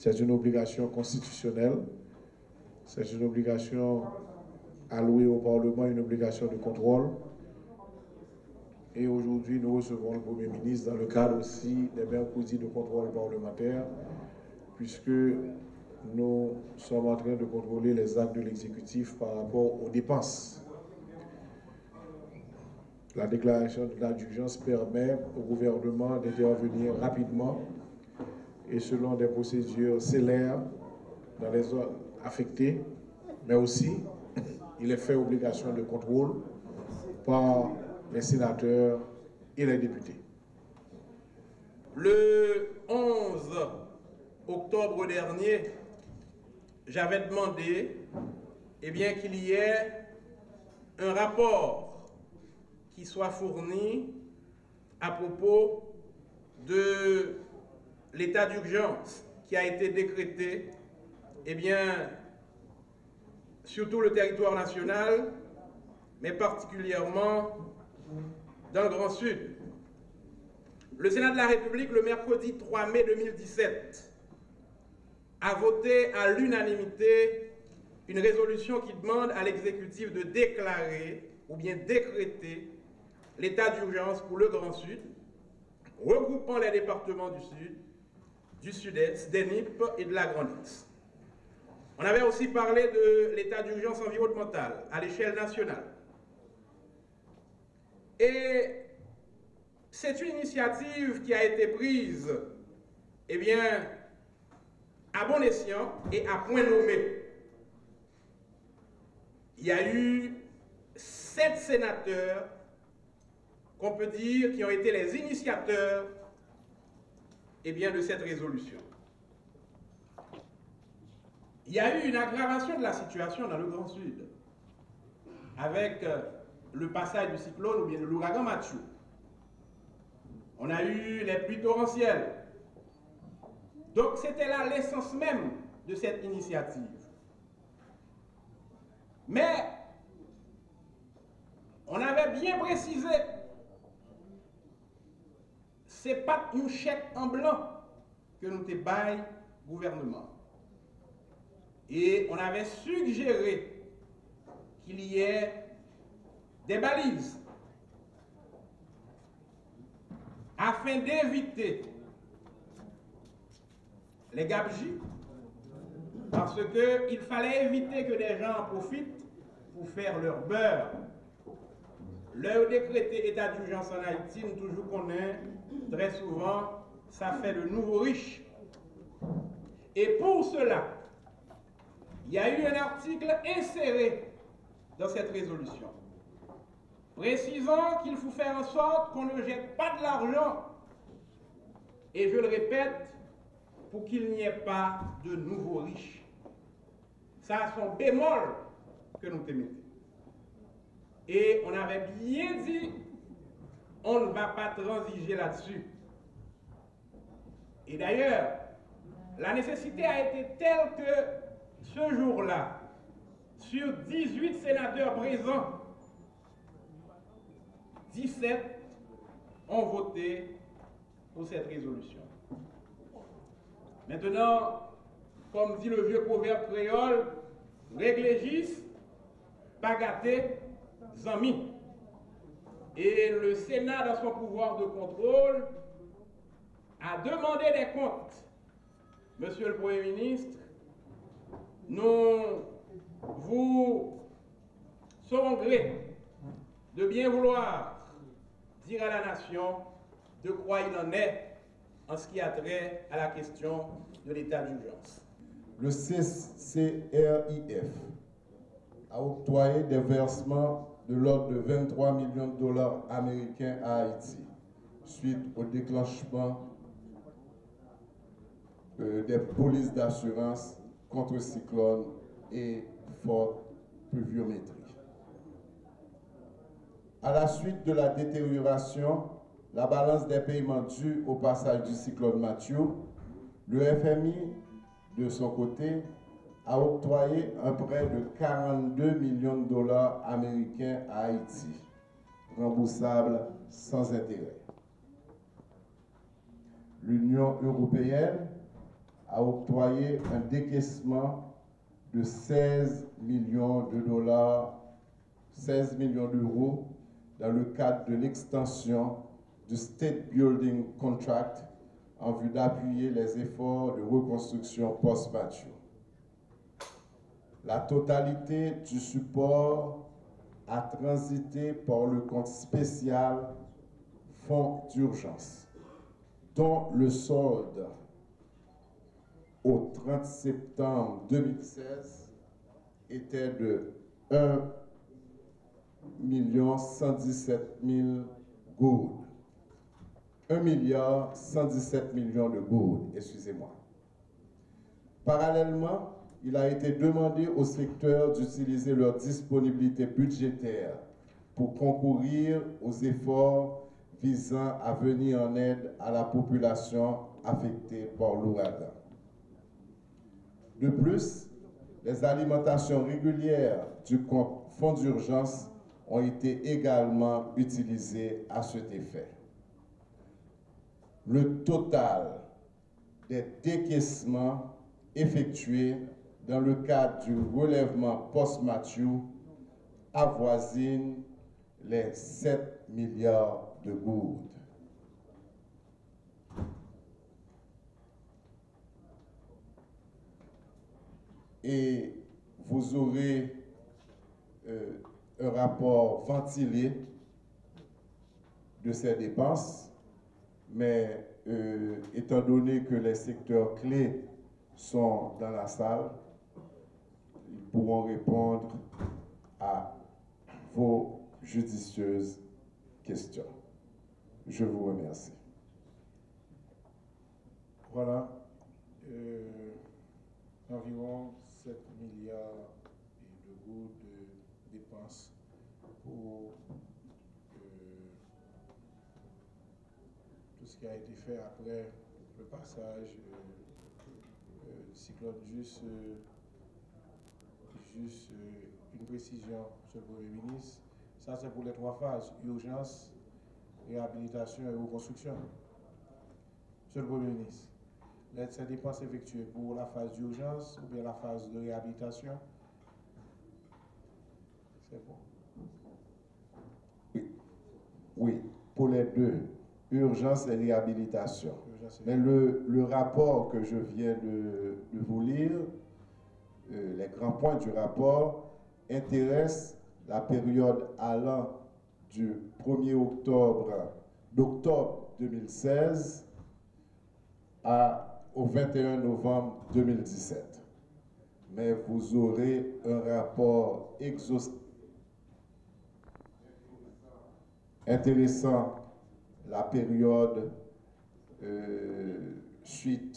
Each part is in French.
C'est une obligation constitutionnelle, c'est une obligation allouée au Parlement, une obligation de contrôle. Et aujourd'hui, nous recevons le Premier ministre dans le cadre aussi des mercredis de contrôle parlementaire, puisque nous sommes en train de contrôler les actes de l'exécutif par rapport aux dépenses. La déclaration de l'état d'urgence permet au gouvernement d'intervenir rapidement et selon des procédures célères dans les zones affectées, mais aussi il est fait obligation de contrôle par les sénateurs et les députés. Le 11 octobre dernier, j'avais demandé qu'il y ait un rapport qui soit fourni à propos de l'état d'urgence qui a été décrété sur tout le territoire national, mais particulièrement dans le Grand Sud. Le Sénat de la République, le mercredi 3 mai 2017, a voté à l'unanimité une résolution qui demande à l'exécutif de déclarer ou bien décréter l'état d'urgence pour le Grand Sud, regroupant les départements du Sud, du Sud-Est, des NIP et de la Grande Est. On avait aussi parlé de l'état d'urgence environnementale à l'échelle nationale. Et c'est une initiative qui a été prise, à bon escient et à point nommé. Il y a eu 7 sénateurs qu'on peut dire qui ont été les initiateurs de cette résolution. Il y a eu une aggravation de la situation dans le Grand Sud avec le passage du cyclone ou bien de l'ouragan Mathieu. On a eu les pluies torrentielles. Donc c'était là l'essence même de cette initiative. Mais on avait bien précisé, c'est pas une chèque en blanc que nous te baille gouvernement. Et on avait suggéré qu'il y ait des balises afin d'éviter les gabegies, parce qu'il fallait éviter que des gens en profitent pour faire leur beurre. Leur décréter état d'urgence en Haïti, nous toujours connaît, très souvent, ça fait de nouveaux riches. Et pour cela, il y a eu un article inséré dans cette résolution, précisant qu'il faut faire en sorte qu'on ne jette pas de l'argent, et je le répète, pour qu'il n'y ait pas de nouveaux riches. Ça, c'est son bémol que nous te mettons. Et on avait bien dit, on ne va pas transiger là-dessus. Et d'ailleurs, la nécessité a été telle que ce jour-là, sur 18 sénateurs présents, 17 ont voté pour cette résolution. Maintenant, comme dit le vieux proverbe créole, réglégis, pas gâté, zami. Et le Sénat, dans son pouvoir de contrôle, a demandé des comptes. Monsieur le Premier ministre, nous vous serons gré de bien vouloir dire à la nation de quoi il en est en ce qui a trait à la question de l'état d'urgence. Le CCRIF a octroyé des versements de l'ordre de 23 millions de dollars américains à Haïti suite au déclenchement des polices d'assurance contre cyclone et forte pluviométrie. À la suite de la détérioration, la balance des paiements dus au passage du cyclone Mathieu, le FMI, de son côté, a octroyé un prêt de 42 millions de dollars américains à Haïti, remboursable sans intérêt. L'Union européenne a octroyé un décaissement de 16 millions de dollars, 16 millions d'euros dans le cadre de l'extension du State Building Contract en vue d'appuyer les efforts de reconstruction post-Mathieu. La totalité du support a transité par le compte spécial Fonds d'urgence, dont le solde au 30 septembre 2016 était de 1 117 000 gourdes. 1 117 millions de gourdes, excusez-moi. Parallèlement, il a été demandé au secteur d'utiliser leur disponibilité budgétaire pour concourir aux efforts visant à venir en aide à la population affectée par l'ouragan. De plus, les alimentations régulières du fonds d'urgence ont été également utilisées à cet effet. Le total des décaissements effectués dans le cadre du relèvement post-Mathieu avoisine les 7 milliards de gourdes. Et vous aurez un rapport ventilé de ces dépenses, mais étant donné que les secteurs clés sont dans la salle, ils pourront répondre à vos judicieuses questions. Je vous remercie. Voilà. Environ 7 milliards de gourdes de dépenses pour tout ce qui a été fait après le passage du cyclone. Juste une précision, Monsieur le Premier ministre. Ça, c'est pour les 3 phases: urgence, réhabilitation et reconstruction. Monsieur le Premier ministre, ces dépenses effectuées pour la phase d'urgence ou bien la phase de réhabilitation? C'est bon. Oui, pour les deux, urgence et réhabilitation. Mais le rapport que je viens de vous lire, les grands points du rapport, intéressent la période allant du 1er d'octobre 2016 au 21 novembre 2017. Mais vous aurez un rapport exhaustif intéressant la période suite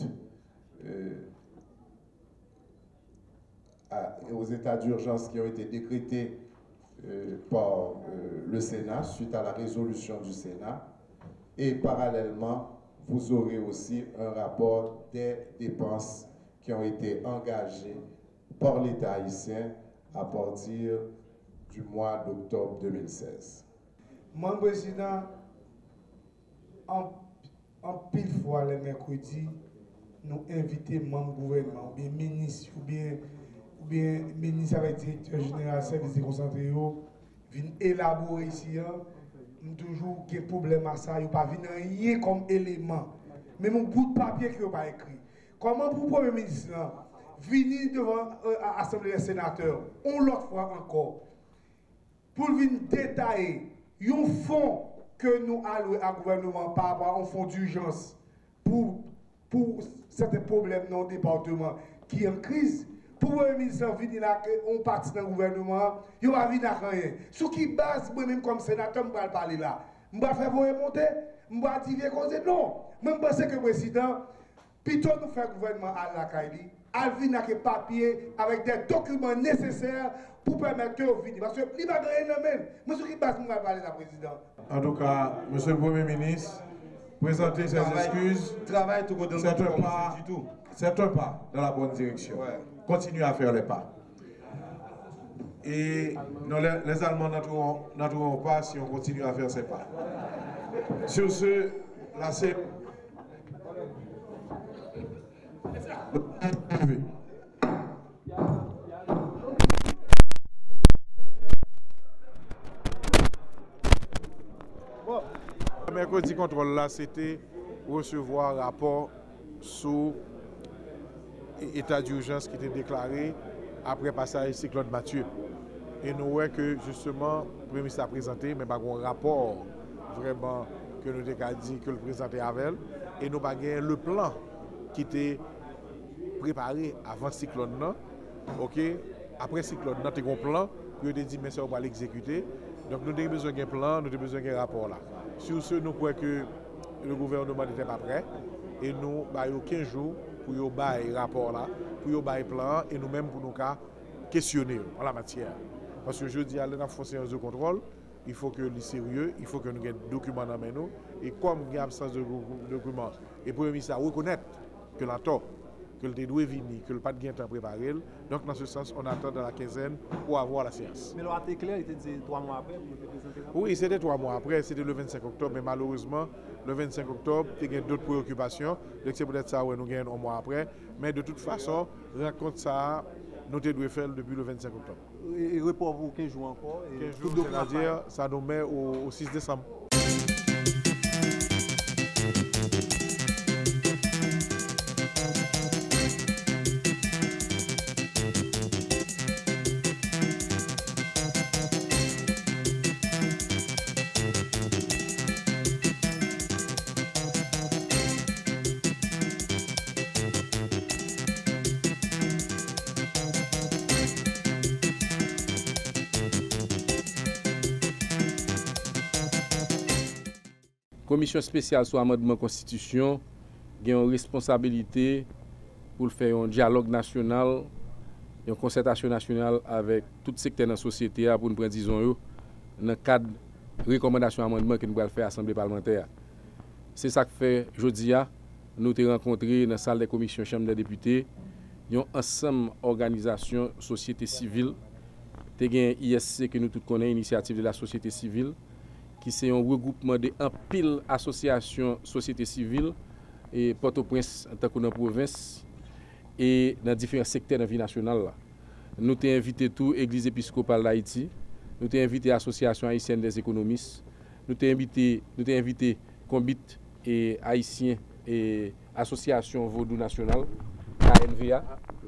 aux états d'urgence qui ont été décrétés par le Sénat, suite à la résolution du Sénat. Et parallèlement, vous aurez aussi un rapport des dépenses qui ont été engagées par l'État haïtien à partir du mois d'octobre 2016. Mon président, en pile fois les mercredis, nous invitons membres du gouvernement, ou bien ministres, ou bien ministres avec directeur général service déconcentré, viennent élaborer ici. Toujours des problèmes à ça, il n'y a pas rien comme élément. Même un bout de papier qui n'est pas écrit. Comment pour le Premier ministre venir devant l'Assemblée des sénateurs, l'autre fois encore, pour venir détailler un fonds que nous allouons à gouvernement par rapport à un fonds d'urgence pour certains problèmes dans le département qui est en crise? Pour le Premier ministre venir là, on partit dans le gouvernement, il va venir à rien. Sur qui base, moi-même comme sénateur, je vais parler là. Je vais faire vous remonter, je vais dire causer. Non, je pense que le président, plutôt nous faire gouvernement à la Kaili, à venir avec des papiers, avec des documents nécessaires pour permettre que vous veniez. Parce que il va gagner le même. Mais sur qui base, je vais parler là, président. En tout cas, Monsieur le Premier ministre, présenter ses excuses. Travail tout côté C'est un pas dans la bonne direction. Ouais. Continuez à faire les pas. Et non, les Allemands n'entoureront pas si on continue à faire ces pas. Sur ce, là c'est... Le mercredi contrôle là, c'était recevoir rapport sur l'état d'urgence qui était déclaré après passage cyclone Mathieu. Et nous voyons que justement, le Premier ministre a présenté, mais pas un rapport vraiment que nous avons dit que le présenté avec. Et nous avons le plan qui était préparé avant le cyclone. Ok, après le cyclone, nous avons un plan, puis on a dit, mais ça, on va l'exécuter. Donc nous avons besoin d'un plan, nous avons besoin d'un rapport là. Sur ce, nous croyons que le gouvernement n'était pas prêt. Et nous avons 15 jours pour y avoir un rapport là, pour y avoir un plan, et nous-mêmes pour nous questionner en la matière. Parce que je dis, à l'avons fait une séance de contrôle, il faut que les sérieux, il faut que nous ayons des documents dans nous. Et comme il y a absence de documents, et le Premier ministre a reconnaître que la tort, que le doit venir, que le pas de temps préparé. Donc, dans ce sens, on attend dans la quinzaine pour avoir la séance. Mais l'heure était claire, il était dit 3 mois après, vous avez présenté ça? Oui, c'était 3 mois après, c'était le 25 octobre, mais malheureusement, le 25 octobre, il y a d'autres préoccupations. Donc, c'est peut-être ça où nous gagnons un mois après. Mais de toute façon, raconte ça, nous devons faire depuis le 25 octobre. Et report vous 15 jours encore? 15 jours, c'est-à-dire, ça nous met au 6 décembre. Commission spéciale sur l'amendement constitution a une responsabilité pour faire un dialogue national, une concertation nationale avec tout secteur de la société pour nous prendre disons dans le cadre de recommandations d'amendement que nous allons faire à l'Assemblée parlementaire. C'est ça que fait aujourd'hui, nous avons rencontré dans la salle des commissions Chambre des députés, un ensemble d'organisations, société civile, ISC que nous tous connaissons, Initiative de la société civile, qui c'est un regroupement de un pile associations société civile et Port-au-Prince en tant que dans la province et dans différents secteurs de la vie nationale. Nous avons invité tout l'Église épiscopale d'Haïti, nous avons invité l'Association haïtienne des économistes, nous avons invité Combit et Haïtien et Association Vaudou Nationale, ANVA,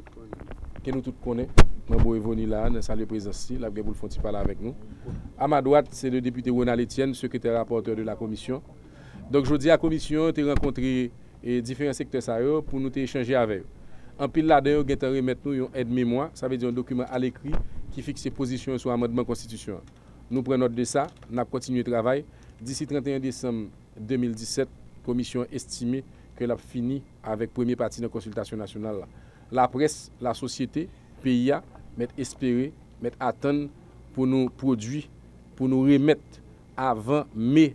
que nous tous connaissons. Mambo Evoni là, dans salle de présence, là, vous le parler avec nous. À ma droite, c'est le député Ronald Etienne, secrétaire rapporteur de la commission. Donc, je dis à la commission, tu as rencontré différents secteurs pour nous échanger avec eux. En pile là-dedans, vous avez remettre nous un aide-mémoire, ça veut dire un document à l'écrit qui fixe ses positions sur l'amendement constitution. Nous prenons note de ça, nous avons continué le travail. D'ici 31 décembre 2017, la commission estimée qu'elle a fini avec la première partie de la consultation nationale. La presse, la société, PIA, mettre espérer, mettre attendre pour nous produire, pour nous remettre avant mai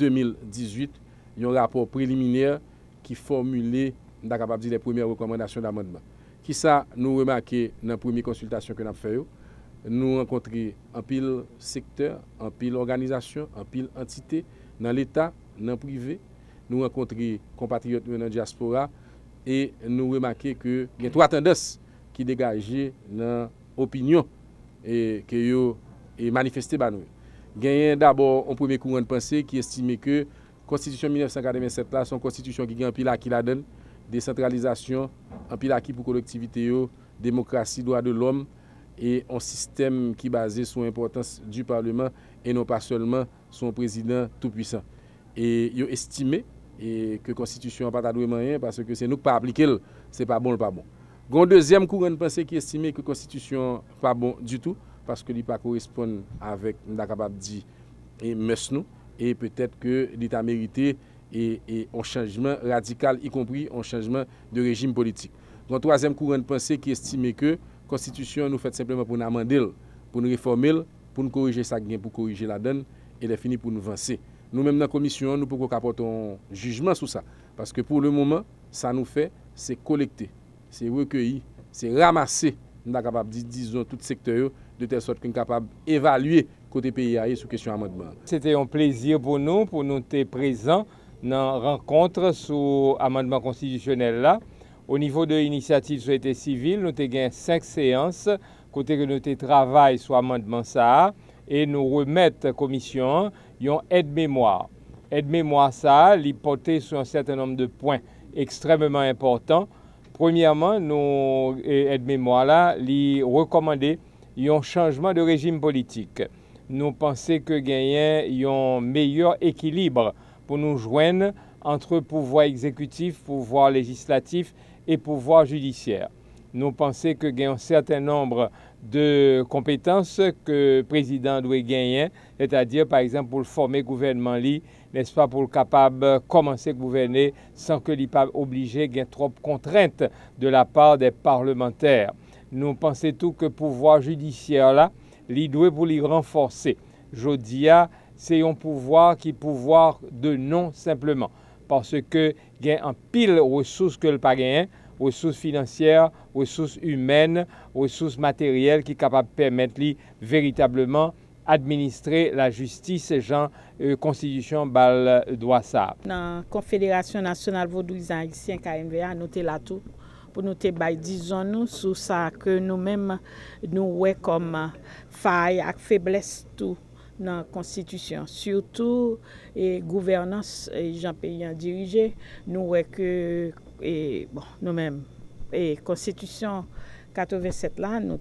2018 un rapport préliminaire qui formulait les premières recommandations d'amendement. Qui ça nous remarqué dans la première consultation que nous avons fait, nous rencontrons un pile secteur, un pile organisation, un pile entité dans l'État, dans le privé, nous rencontrons compatriotes dans la diaspora et nous remarquons que il y a 3 tendances qui dégagent dans l'opinion et que est manifestée par nous. Il y a d'abord un premier courant de pensée qui estime que la Constitution 1987 là, son constitution qui a un pile qui la donne, décentralisation, un pile acquis pour collectivité, démocratie, droits de l'homme et un système qui est basé sur l'importance du Parlement et non pas seulement son président tout-puissant. Et il estimé que la Constitution n'a pas de moyen parce que c'est nous qui pas appliquer, c'est pas bon, pas bon. Il y a un deuxième courant de pensée qui estime que la Constitution n'est pas bon du tout parce que ne pas correspond avec capable dire et nous et peut-être que l'État mérité et un changement radical, y compris un changement de régime politique. Il y a un troisième courant de pensée qui estime que la Constitution nous fait simplement pour nous amender, pour nous réformer, pour nous corriger ça, pour corriger la donne et elle est finie pour nous avancer. Nous-mêmes dans la commission, nous pouvons apporter un jugement sur ça. Parce que pour le moment, ça nous fait, c'est collecter, c'est recueillir, c'est ramasser, nous sommes capables de disons tout secteur de telle sorte qu'on est capable d'évaluer côté pays sur question amendement. C'était un plaisir pour nous être présents dans la rencontre sur l'amendement constitutionnel là, Au niveau de l'initiative société civile, nous avons 5 séances, côté que nous travaillons sur l'amendement ça, et nous remettons à la commission une aide-mémoire. Aide-mémoire ça, il porte sur un certain nombre de points extrêmement importants. Premièrement, nous aide-mémoire là, il recommandé un changement de régime politique. Nous pensons que gagner un meilleur équilibre pour nous joindre entre pouvoir exécutif, pouvoir législatif et pouvoir judiciaire. Nous pensons que il y a un certain nombre de compétences que le président doit gagner, c'est-à-dire par exemple pour former le gouvernement, n'est-ce pas, pour capable de commencer à gouverner sans que l'il pas obligé de trop de contraintes de la part des parlementaires. Nous pensons tout que le pouvoir judiciaire là, il doit pour les renforcer. Je dis, c'est un pouvoir qui est pouvoir de non simplement, parce que il y a un pile ressources que le pas gagner, ressources financières, ressources humaines, ressources matérielles qui sont capables de permettre véritablement administrer la justice, genre constitution bal droit ça. Dans la Confédération nationale vaudouisant haïtien KMVA, nous sommes là tout pour nous te bay disons nous sur ça que nous-mêmes nous ouais comme faille et faiblesse tout dans la Constitution, surtout et gouvernance Jean Payan dirigé, nous ouais que bon nous-mêmes et Constitution 87 là nous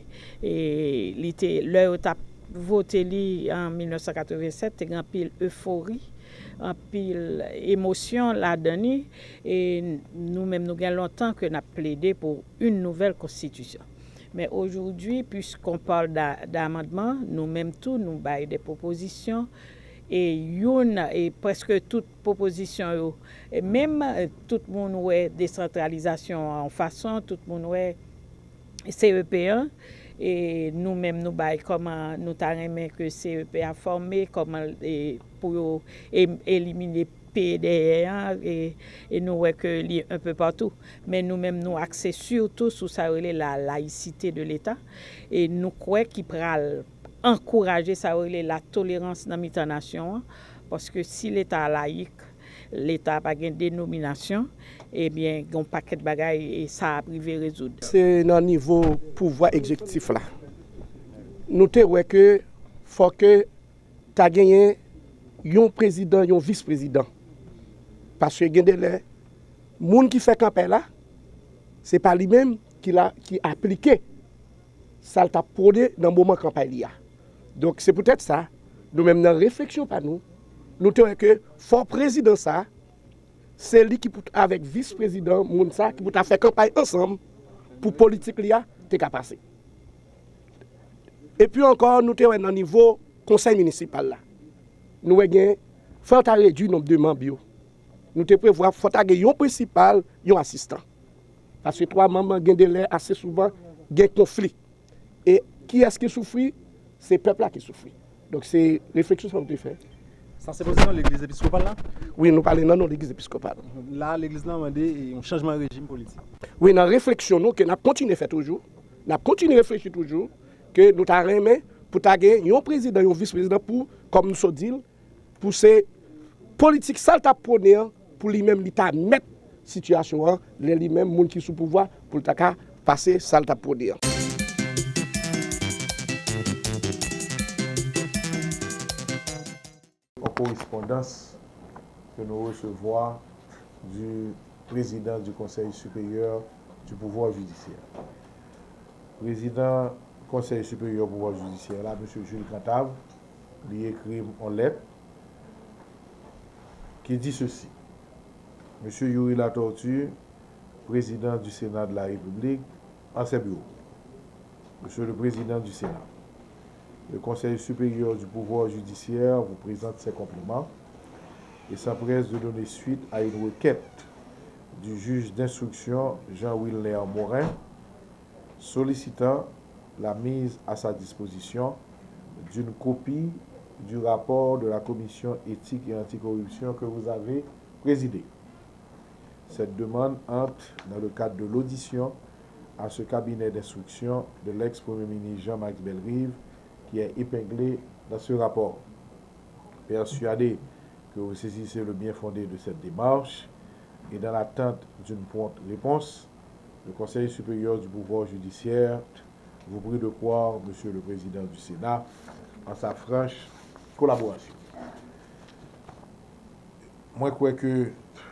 l'heure voté en 1987 et grand pile euphorie, en pile émotion là-dedans et nous-mêmes nous gagnons longtemps que nous avons plaidé pour une nouvelle constitution. Mais aujourd'hui, puisqu'on parle d'amendement, nous-mêmes tous nous baillons des propositions et presque toutes propositions et même tout le monde ouais décentralisation en façon, tout le monde ouais CEP1. Et nous-mêmes, nous baillons comment nous avons que CEP a formé, comment pour éliminer PDR et nous voyons que un peu partout. Mais nous-mêmes, nous axons surtout sur ça, la laïcité de l'État. Et nous croyons qu'il peut encourager ça, la tolérance dans la nation. Parce que si l'État est laïque, l'État n'a pas de dénomination, eh bien, il y a un paquet de bagailles et ça a privé résoudre. C'est dans le niveau pouvoir exécutif là. Nous avons que faut que tu as gagné un président, un vice-président. Parce que les gens qui fait campagne là, ce n'est pas lui-même qui a appliqué ça t'a produit dans le moment de campagne. Donc c'est peut-être ça, nous-mêmes dans la réflexion par nous avons que fort président ça, c'est lui qui avec vice-président Mounsa qui peut faire campagne ensemble pour politique là te passer. Et puis encore nous sommes au niveau conseil municipal là. Nous avons faut réduire le nombre de membres. Nous te prévoir faut avoir un principal, un assistant. Parce que 3 membres gagnent des l'air assez souvent gagnent conflit. Et qui est-ce qui souffre? C'est le peuple là qui souffre. Donc c'est réflexion que nous faisons. Ça c'est posé dans l'église épiscopale là? Oui, nous parlons dans l'église épiscopale. Là, l'église là a demandé un changement de régime politique. Oui, dans la réflexion, nous continuons à faire toujours. Nous continuons à réfléchir toujours que nous avons pour gagner un président, un vice-président pour, comme nous sommes dit, pour ces politiques salta pour lui-même l'État mettre situation, lui-même, les gens qui sont sous pouvoir, pour passer salta produire. Correspondance que nous recevons du président du Conseil supérieur du pouvoir judiciaire. Président du Conseil supérieur du pouvoir judiciaire, là, M. Jules Cantave, lui écrit en lettre qui dit ceci. M. Yuri Latortue, président du Sénat de la République, en ses bureaux. Monsieur le Président du Sénat, le Conseil supérieur du pouvoir judiciaire vous présente ses compliments et s'empresse de donner suite à une requête du juge d'instruction Jean-Wilner Morin sollicitant la mise à sa disposition d'une copie du rapport de la commission éthique et anticorruption que vous avez présidé. Cette demande entre dans le cadre de l'audition à ce cabinet d'instruction de l'ex-premier ministre Jean-Max Bellerive qui est épinglé dans ce rapport. Persuadé que vous saisissez le bien fondé de cette démarche, et dans l'attente d'une prompte réponse, le Conseil supérieur du pouvoir judiciaire vous prie de croire, Monsieur le Président du Sénat, en sa franche collaboration. Moi, je crois que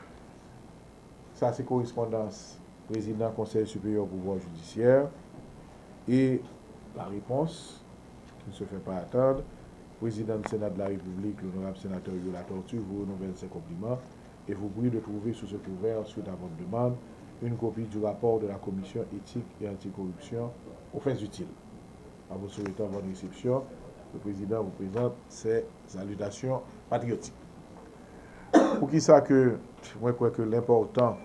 ça, c'est correspondance président Conseil supérieur du pouvoir judiciaire et la réponse qui ne se fait pas attendre. Président du Sénat de la République, l'honorable sénateur Yola Tortue, vous renouvelle ses compliments et vous prie de trouver sous ce couvert, suite à votre demande, une copie du rapport de la Commission éthique et anticorruption aux fins utiles. En vous souhaitant bonne réception, le président vous présente ses salutations patriotiques. Pour qui ça que, moi je crois que l'important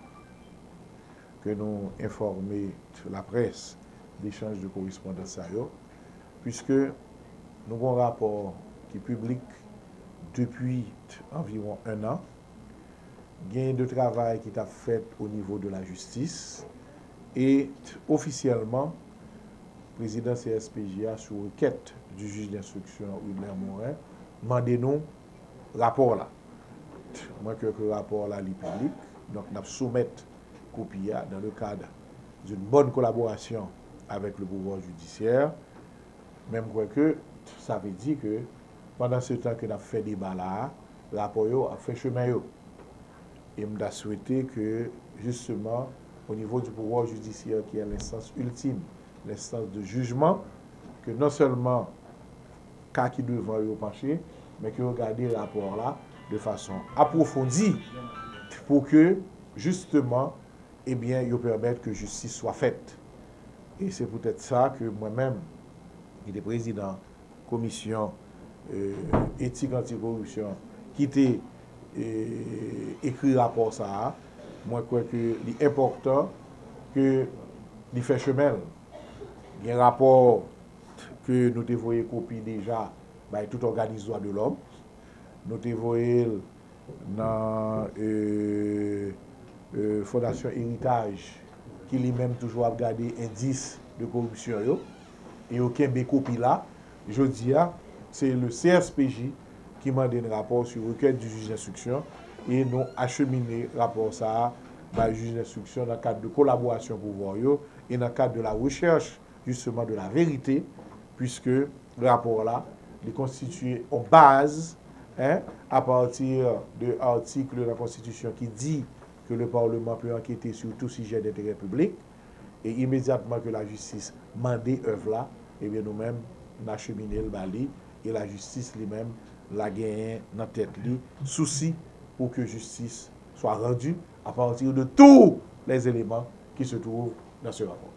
que nous informer la presse d'échange de correspondance à eux, puisque nous avons un rapport qui est public depuis environ 1 an, gain de travail qui est fait au niveau de la justice et officiellement, le président CSPJA, sous requête du juge d'instruction Hubert Morin, demandé nous rapport là. Moi, que le rapport là est public, donc nous soumettons copie dans le cadre d'une bonne collaboration avec le pouvoir judiciaire. Même quoi que ça veut dire que pendant ce temps que nous avons fait débat là, le rapport a fait chemin. Et je me souhaité que, justement, au niveau du pouvoir judiciaire, qui est l'instance ultime, l'instance de jugement, que non seulement cas qui devant eux pencher, mais que regarder le rapport là de façon approfondie pour que, justement, eh bien, ils permettent que justice soit faite. Et c'est peut-être ça que moi-même, qui était président de la commission éthique anticorruption, qui était écrit rapport ça, moi je crois que c'est important que il fait chemin. Il y a un rapport que nous devons voyé copie déjà by tout organisme de l'homme. Nous devons voyé dans Fondation Héritage qui lui-même toujours a gardé indice de corruption yo, et aucun copie là. Je dis c'est le CSPJ qui m'a donné un rapport sur requête du juge d'instruction et nous acheminé rapport ça par le juge d'instruction dans le cadre de collaboration pour voir et dans le cadre de la recherche justement de la vérité, puisque le rapport là est constitué en base à partir de l'article de la Constitution qui dit que le Parlement peut enquêter sur tout sujet d'intérêt public et immédiatement que la justice mandé œuvre là, et bien nous-mêmes nous acheminé le bali et la justice lui-même la gagne dans tête li souci pour que justice soit rendue à partir de tous les éléments qui se trouvent dans ce rapport.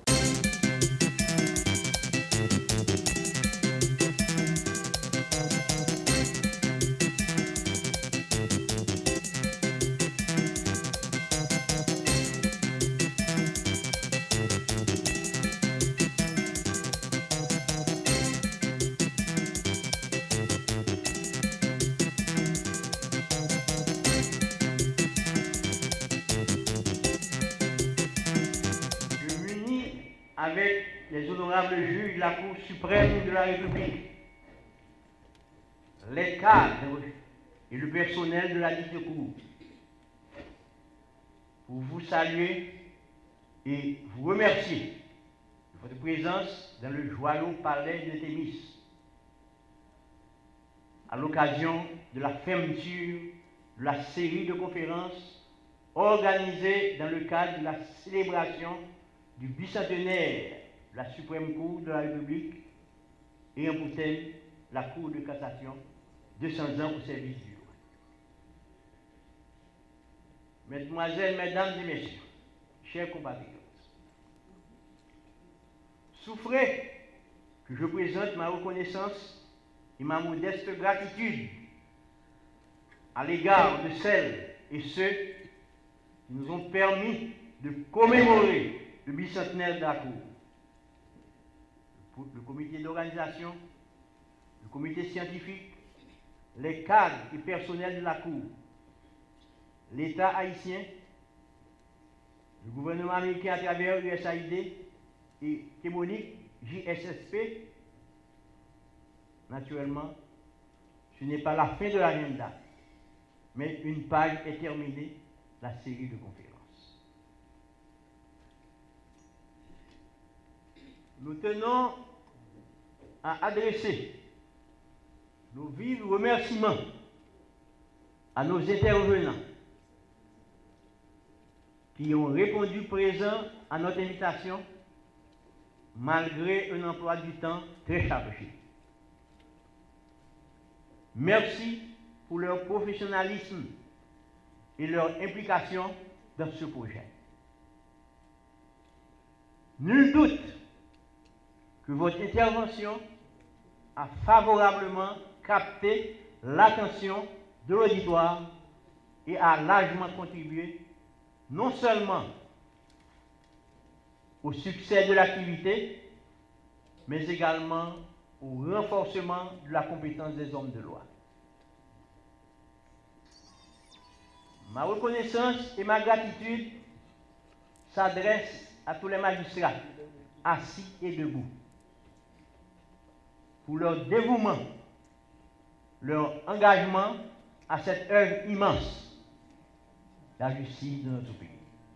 Avec les honorables juges de la Cour suprême de la République, les cadres et le personnel de la dite Cour, pour vous saluer et vous remercier de votre présence dans le joyeux palais de Thémis, à l'occasion de la fermeture de la série de conférences organisée dans le cadre de la célébration du bicentenaire de la Suprême Cour de la République et en pour thème la Cour de cassation, 200 ans au service du droit. Mesdemoiselles, Mesdames et Messieurs, chers compatriotes, souffrez que je présente ma reconnaissance et ma modeste gratitude à l'égard de celles et ceux qui nous ont permis de commémorer le bicentenaire de la Cour, le comité d'organisation, le comité scientifique, les cadres et personnels de la Cour, l'État haïtien, le gouvernement américain à travers l'USAID et Kémonique, JSSP. Naturellement, ce n'est pas la fin de l'agenda, mais une page est terminée la série de conférences. Nous tenons à adresser nos vifs remerciements à nos intervenants qui ont répondu présents à notre invitation malgré un emploi du temps très chargé. Merci pour leur professionnalisme et leur implication dans ce projet. Nul doute que votre intervention a favorablement capté l'attention de l'auditoire et a largement contribué non seulement au succès de l'activité, mais également au renforcement de la compétence des hommes de loi. Ma reconnaissance et ma gratitude s'adressent à tous les magistrats, assis et debout, pour leur dévouement, leur engagement à cette œuvre immense, la justice de notre pays.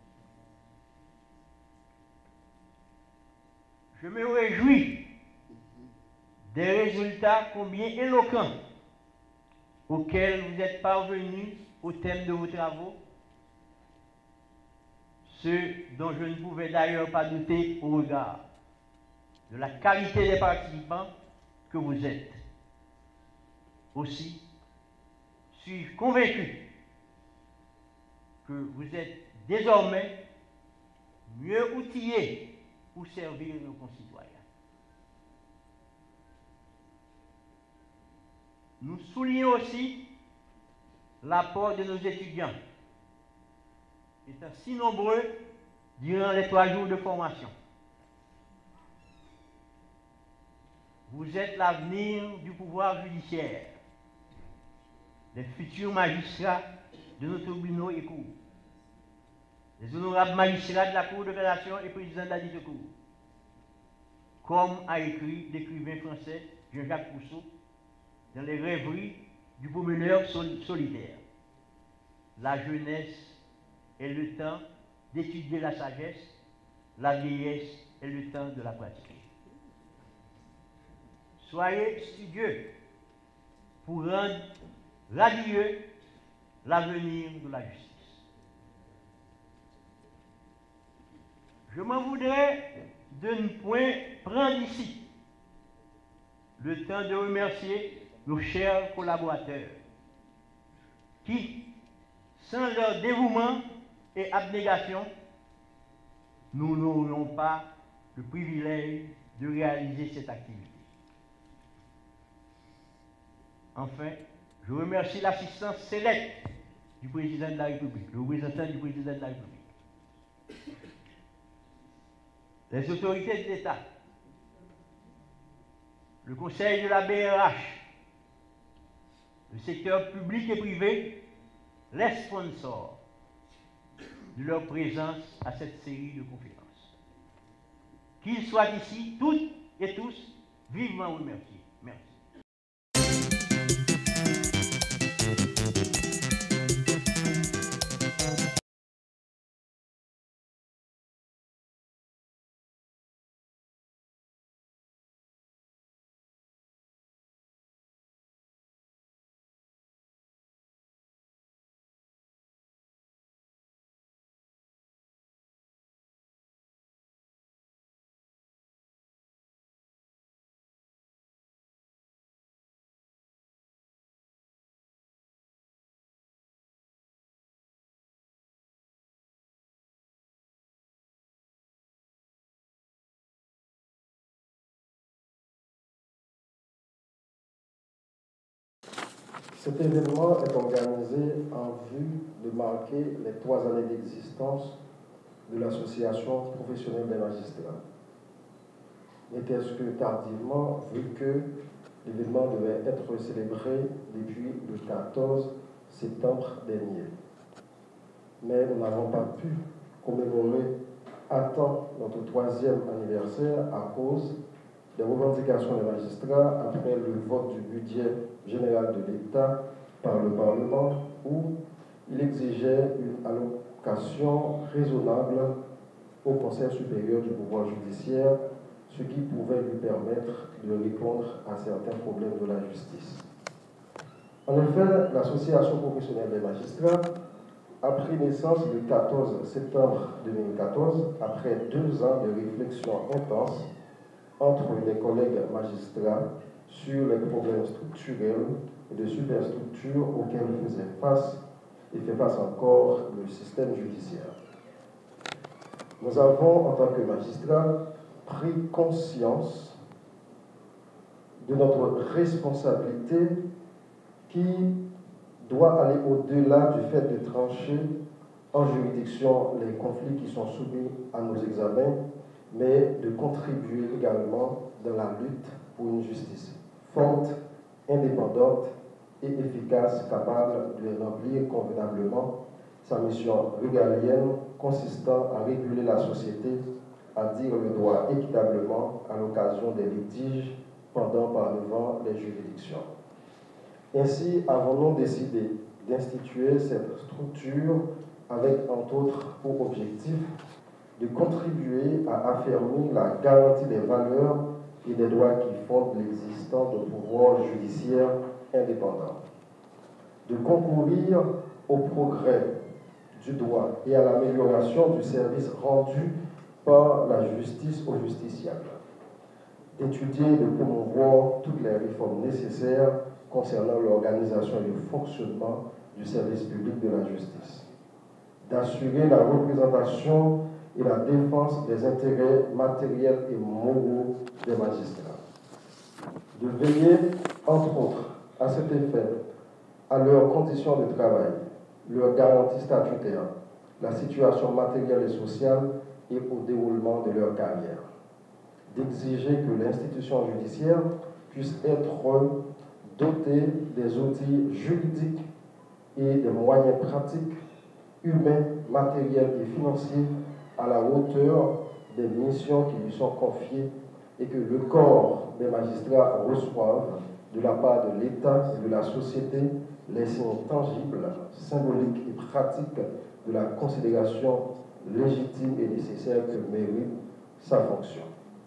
Je me réjouis des résultats combien éloquents auxquels vous êtes parvenus au thème de vos travaux, ceux dont je ne pouvais d'ailleurs pas douter au regard de la qualité des participants que vous êtes. Aussi, suis-je convaincu que vous êtes désormais mieux outillés pour servir nos concitoyens. Nous soulignons aussi l'apport de nos étudiants, étant si nombreux durant les 3 jours de formation. Vous êtes l'avenir du pouvoir judiciaire, les futurs magistrats de nos tribunaux et cours, les honorables magistrats de la Cour de cassation et président de la dite Cour, comme a écrit l'écrivain français Jean-Jacques Rousseau dans les rêveries du promeneur solitaire. La jeunesse est le temps d'étudier la sagesse, la vieillesse est le temps de la pratiquer. Soyez studieux pour rendre radieux l'avenir de la justice. Je m'en voudrais de ne point prendre ici le temps de remercier nos chers collaborateurs qui, sans leur dévouement et abnégation, nous n'aurions pas le privilège de réaliser cette activité. Enfin, je remercie l'assistance sélecte du président de la République, le représentant du président de la République, les autorités de l'État, le conseil de la BRH, le secteur public et privé, les sponsors de leur présence à cette série de conférences. Qu'ils soient ici, toutes et tous, vivement remerciés. Merci. Cet événement est organisé en vue de marquer les 3 années d'existence de l'Association professionnelle des magistrats. N'était-ce que tardivement, vu que l'événement devait être célébré depuis le 14 septembre dernier. Mais nous n'avons pas pu commémorer à temps notre 3e anniversaire à cause des revendications des magistrats après le vote du budget général de l'État par le Parlement où il exigeait une allocation raisonnable au Conseil supérieur du pouvoir judiciaire, ce qui pouvait lui permettre de répondre à certains problèmes de la justice. En effet, l'Association professionnelle des magistrats a pris naissance le 14 septembre 2014, après 2 ans de réflexion intense entre les collègues magistrats sur les problèmes structurels et de superstructure auxquels faisait face et fait face encore le système judiciaire. Nous avons, en tant que magistrats, pris conscience de notre responsabilité qui doit aller au-delà du fait de trancher en juridiction les conflits qui sont soumis à nos examens, mais de contribuer également dans la lutte pour une justice forte, indépendante et efficace, capable de remplir convenablement sa mission régalienne consistant à réguler la société, à dire le droit équitablement à l'occasion des litiges pendant par devant les juridictions. Ainsi, avons-nous décidé d'instituer cette structure avec, entre autres, pour objectif de contribuer à affirmer la garantie des valeurs et des droits qui fondent l'existence de pouvoirs judiciaires indépendants, de concourir au progrès du droit et à l'amélioration du service rendu par la justice aux justiciables, d'étudier et de promouvoir toutes les réformes nécessaires concernant l'organisation et le fonctionnement du service public de la justice, d'assurer la représentation et la défense des intérêts matériels et moraux des magistrats, de veiller, entre autres, à cet effet, à leurs conditions de travail, leurs garanties statutaires, la situation matérielle et sociale et au déroulement de leur carrière, d'exiger que l'institution judiciaire puisse être dotée des outils juridiques et des moyens pratiques, humains, matériels et financiers à la hauteur des missions qui lui sont confiées et que le corps des magistrats reçoivent de la part de l'État et de la société les signes tangibles, symboliques et pratiques de la considération légitime et nécessaire que mérite sa fonction.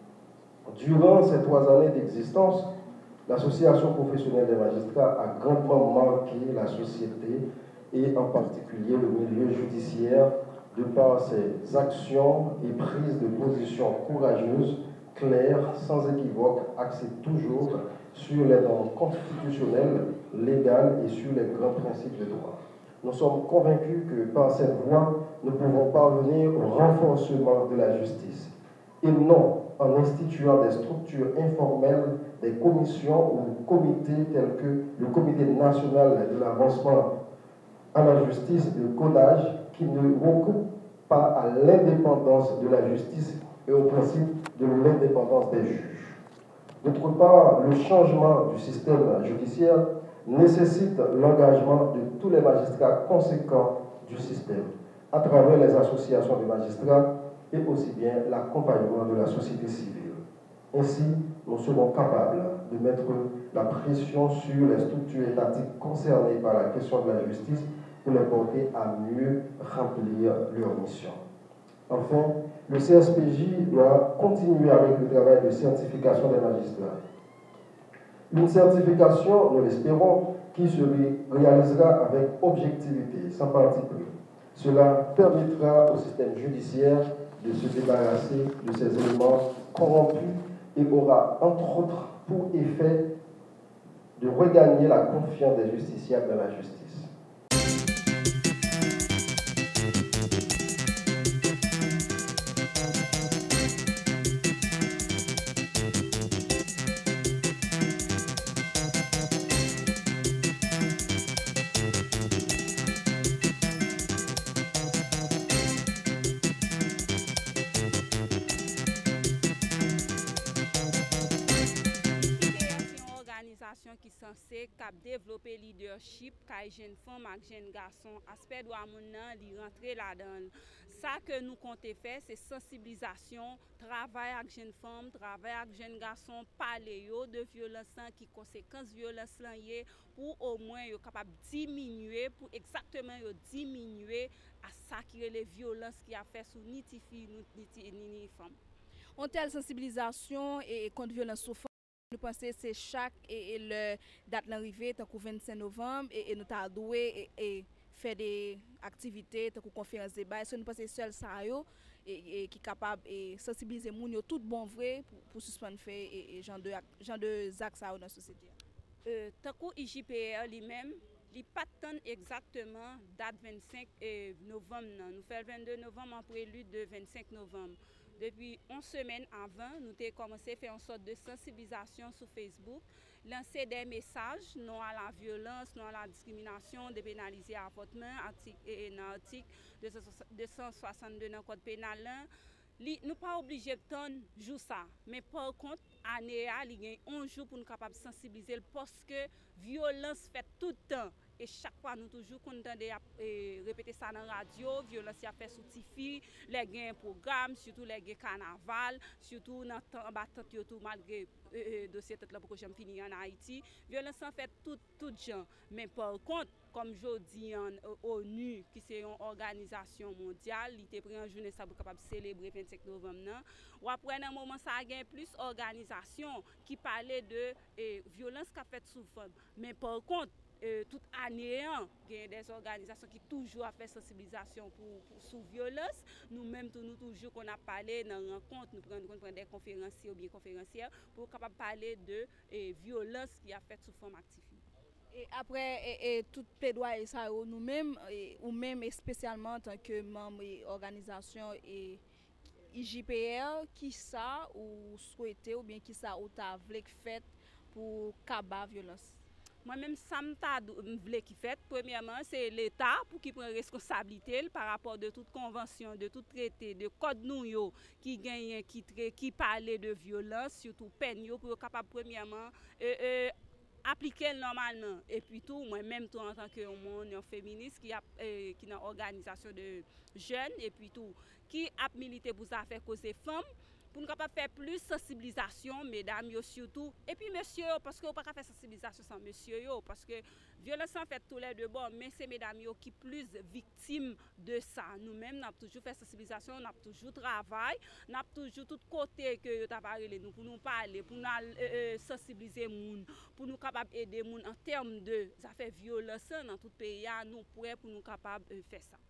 Durant ces 3 années d'existence, l'Association professionnelle des magistrats a grandement marqué la société et en particulier le milieu judiciaire de par ses actions et prises de position courageuses, claires, sans équivoque, axées toujours sur les normes constitutionnelles, légales et sur les grands principes de droit. Nous sommes convaincus que par cette voie, nous pouvons parvenir au renforcement de la justice et non en instituant des structures informelles, des commissions ou comités tels que le Comité national de l'avancement à la justice, le CONAJ, qui ne recourent pas à l'indépendance de la justice et au principe de l'indépendance des juges. D'autre part, le changement du système judiciaire nécessite l'engagement de tous les magistrats conséquents du système, à travers les associations de magistrats et aussi bien l'accompagnement de la société civile. Ainsi, nous serons capables de mettre la pression sur les structures étatiques concernées par la question de la justice pour les porter à mieux remplir leur mission. Enfin, le CSPJ doit continuer avec le travail de certification des magistrats. Une certification, nous l'espérons, qui se réalisera avec objectivité, sans parti pris. Cela permettra au système judiciaire de se débarrasser de ces éléments corrompus et aura, entre autres, pour effet de regagner la confiance des justiciables dans la justice. organisation qui est censée développer leadership, les jeunes femmes et jeunes garçons, aspect droit moun li rentrer là-dedans. Ça que nous comptons faire, c'est sensibilisation, travail avec jeunes femmes, travail avec jeunes garçons, parler de violence, qui conséquences violence là pour au moins yo capable diminuer, pour exactement diminuer à ça qui est les violences qui a fait sur ni filles ni femmes. En telle sensibilisation et contre violence sur femmes, nous pensons que c'est chaque le date d'arrivée, tant qu'au 25 novembre, et nous avons doué et faire des activités, tant qu'aux conférences débat. Est-ce que nous pensons seul ça et qui est capable de sensibiliser les gens tout bon vrai pour suspendre faire et genre de actes dans la société? Tant qu'au IJPR lui-même, il pas tant exactement date 25 novembre. Nous faisons le 22 novembre en prélude de 25 novembre. Depuis 11 semaines avant, nous avons commencé à faire une sorte de sensibilisation sur Facebook, lancer des messages non à la violence, non à la discrimination, dépénaliser l'avortement, dans l'article 262 dans le code pénal. Nous ne sommes pas obligés de attendre jour ça, mais par contre, année il y a 11 jours pour nous capables de sensibiliser parce que violence fait tout le temps. Et chaque fois, nous toujours contents de répéter ça dans la radio, violence a fait sous Tifi, les gains programme, surtout les gains carnaval, surtout dans le battant tout malgré le dossier tout là pour que j'aime finir en Haïti. Violence a fait tout gens. Mais par contre, comme je dis en ONU, qui c'est une organisation mondiale, il était pris en journée ça pour capable célébrer 25 novembre. Ou après un moment ça a gagné plus d'organisations qui parlaient de violence qu'a fait sous femme. Mais par contre toute année, il y a des organisations qui toujours fait sensibilisation pour sous violence. Nous-mêmes, nous toujours qu'on a parlé dans la rencontre, nous prenons des conférenciers ou bien conférencières pour capable parler de violence qui a fait sous forme active. Et après, tout plaidoyer ça, nous-mêmes, ou même spécialement en tant que membre de l'organisation IJPR, qui ça ou souhaité ou bien qui ça ou t'as voulu faire pour combattre la violence? Moi-même, ça me voulait qu'il fait. Premièrement, c'est l'État pour qui prend responsabilité par rapport de toute convention, de tout traité, de code nous qui gagne, qui parlait de violence, surtout peine pour être capable premièrement appliquer normalement. Et puis tout, moi-même tout en tant que monde féministe qui a une organisation de jeunes et puis tout qui a milité pour ça faire cause des femmes. Pour nous capable faire plus sensibilisation, mesdames surtout. Et puis monsieur, parce qu'on ne peut pas faire sensibilisation sans monsieur, parce que violence en fait tous les deux bords, mais c'est mesdames qui sont plus victimes de ça. Nous-mêmes, nous avons toujours fait sensibilisation, nous avons toujours travaillé, nous avons toujours tout côté que nous avons nous pour nous parler, pour nous sensibiliser les gens, pour nous capables aider les gens en termes de affaires violence dans tout le pays, nous pourrions pour nous capables de faire ça.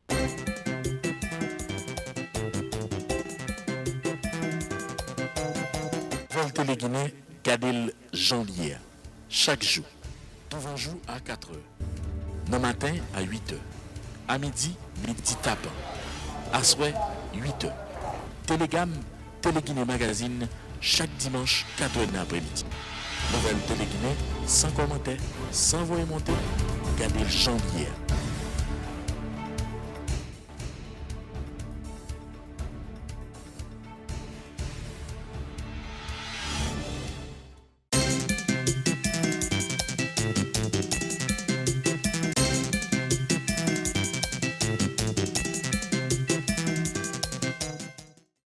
Téléguinée, Kadel Janvier, chaque jour, devant jour à 4h, le matin à 8h, à midi tapant, à soir 8h. Télégamme, Téléguinée Magazine, chaque dimanche 4h l'après-midi. Nouvelle Téléguinée, sans commentaire, sans voix monter, Kadel Janvier.